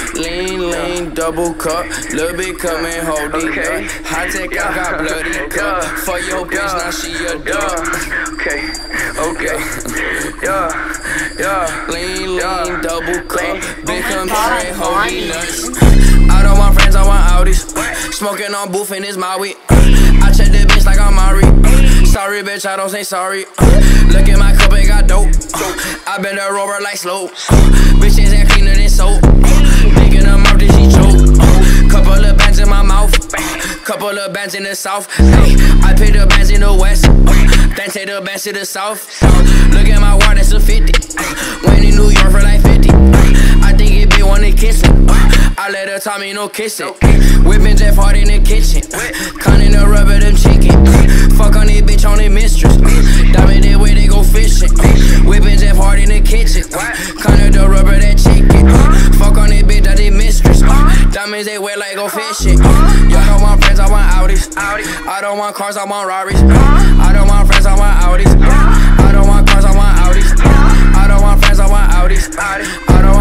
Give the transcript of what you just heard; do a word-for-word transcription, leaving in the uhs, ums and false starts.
Lean, lean, double cup, little bit coming, hold it Okay. up. High tech, I got bloody cup. For your bitch, now she a dog. Okay, okay, yeah, yeah. Lean, lean, double cup, big come carry, hold it nuts. I don't want friends, I want Audis. Smoking on booth in his Maui. I check the bitch like I'm Mari. Sorry, bitch, I don't say sorry. Look at my cup, it got dope. I been a rover like slow. Bitches ain't cleaner than soap. Picking them up, then she choke. Couple of bands in my mouth. Couple of bands in the south. Hey, I pay the bands in the west. Then take the bands to the south. Look at my watch, that's a fifty. Went in New York for like fifty. I think it be wanna kiss me. I let her tell me no kissing. Whipping Jeff hard in the kitchen. Cutting the rubber, them chicken. Fuck on this bitch on the mistress. Diamond that way they go fishing. Whipping Jeff hard in the kitchen. Cutting the rubber, that chicken. Fuck on this bitch, that the mistress. Diamonds they wear like go fishing. Y'all don't want friends, I want Audis. I don't want cars, I want Rarries. I don't want friends, I want Audis. I don't want cars, I want Audis. I don't want friends, I want Audis. I don't want